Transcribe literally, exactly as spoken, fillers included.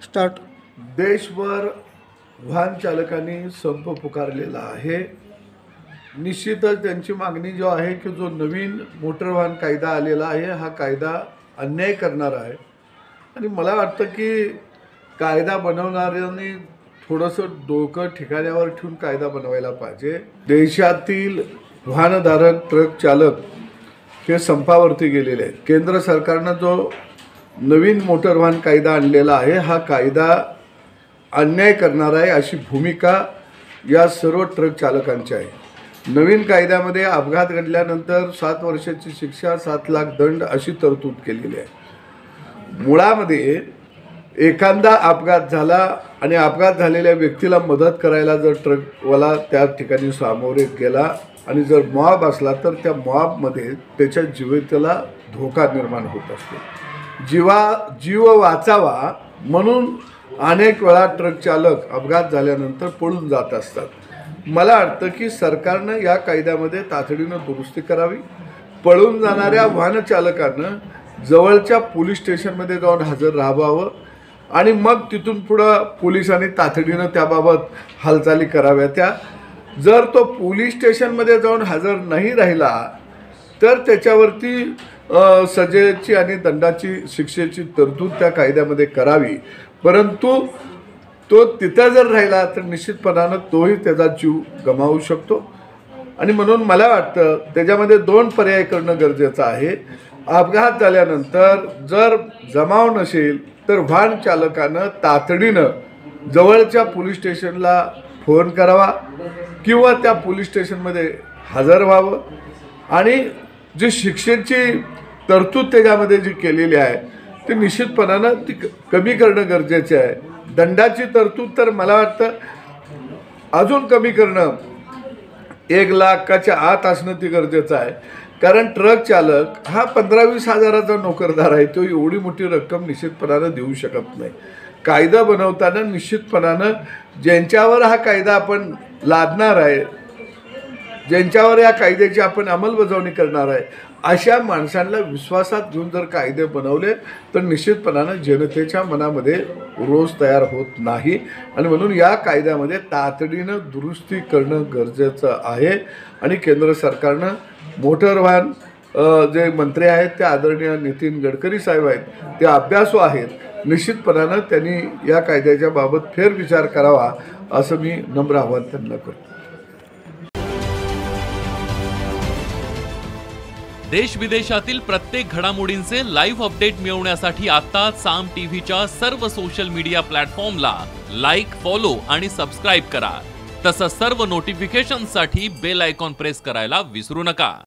Start. देशभर वाहन चालकांनी संप पुकारलेला आहे. निश्चितच त्यांची मागणी जो आहे की जो नवीन मोटर वाहन कायदा आलेला आहे हा कायदा अन्याय करणारा आहे आणि मला वाटतं की कायदा बनवणाऱ्यांनी थोडंसं डोकं ठिकाण्यावर ठेवून कायदा बनवायला पाहिजे. देशातील वाहनधारक ट्रक चालक हे संपावरती गेलेले आहेत. केंद्र सरकारनं जो नवीन मोटर वाहन कायदा आणलेला आहे हा कायदा अन्याय करणारा आहे अशी भूमिका या सर्व ट्रक चालकांची आहे. नवीन कायद्यामध्ये अपघात घडल्यानंतर सात वर्षाची शिक्षा सात लाख दंड अशी तरतूद केलेली आहे. मुळामध्ये एखादा अपघात झाला आणि अपघात झालेल्या व्यक्तीला मदत करायला जर ट्रकवाला त्या ठिकाणी सामोरे गेला आणि जर मॉब असला तर त्या मॉबमध्ये त्याच्या जीविताला धोका निर्माण होत असतो. जीवा जीव वाचावा म्हणून अनेक वेळा ट्रक चालक अपघात झाल्यानंतर पळून जात असतात. मला वाटतं की सरकारनं या कायद्यामध्ये तातडीनं दुरुस्ती करावी. पळून जाणाऱ्या वाहन चालकांना जवळच्या पोलीस स्टेशनमध्ये जाऊन हजर राहावं आणि मग तिथून पुढं पोलिसांनी तातडीनं त्याबाबत हालचाली कराव्या. त्या जर तो पोलीस स्टेशनमध्ये जाऊन हजर नाही राहिला तर त्याच्यावरती सजेची आणि दंडाची शिक्षेची तरतूद त्या कायद्यामध्ये करावी. परंतु तो तिथं जर राहिला तर निश्चितपणानं तोही त्याचा जीव गमावू शकतो आणि म्हणून मला वाटतं त्याच्यामध्ये दोन पर्याय करणं गरजेचं आहे. अपघात झाल्यानंतर जर जमाव नसेल तर वाहन चालकानं तातडीनं जवळच्या पोलीस स्टेशनला फोन करावा किंवा त्या पोलीस स्टेशनमध्ये हजर व्हावं आणि जी शिक्षेची तरतूद त्याच्यामध्ये जी केलेली आहे ती निश्चितपणानं ती कमी करणं गरजेचे आहे. दंडाची तरतूद तर मला वाटतं अजून कमी करणं एक लाखाच्या आत असणं ती गरजेचं आहे. कारण ट्रक चालक हा पंधरा वीस हजाराचा नोकरदार आहे. तो एवढी मोठी रक्कम निश्चितपणानं देऊ शकत नाही. कायदा बनवताना निश्चितपणानं ज्यांच्यावर हा कायदा आपण लादणार आहे, ज्यांच्यावर या कायद्याची आपण अंमलबजावणी करणार आहे अशा माणसांना विश्वासात घेऊन जर कायदे बनवले तर निश्चितपणानं जनतेच्या मनामध्ये रोष तयार होत नाही आणि म्हणून या कायद्यामध्ये तातडीनं दुरुस्ती करणं गरजेचं आहे. आणि केंद्र सरकारनं मोटर वाहन जे मंत्री आहेत ते आदरणीय नितीन गडकरी साहेब आहेत, ते अभ्यासू आहेत. निश्चितपणानं त्यांनी या कायद्याच्या बाबत फेरविचार करावा असं मी नम्र आवाहन त्यांना करतो. देश विदेशातील प्रत्येक घडामोडींचे लाईव्ह अपडेट मिळवण्यासाठी आता साम टीव्हीच्या सर्व सोशल मीडिया प्लॅटफॉर्मला लाईक, फॉलो आणि सबस्क्राईब करा. तसंच सर्व नोटिफिकेशनसाठी बेल आयकॉन प्रेस करायला विसरू नका.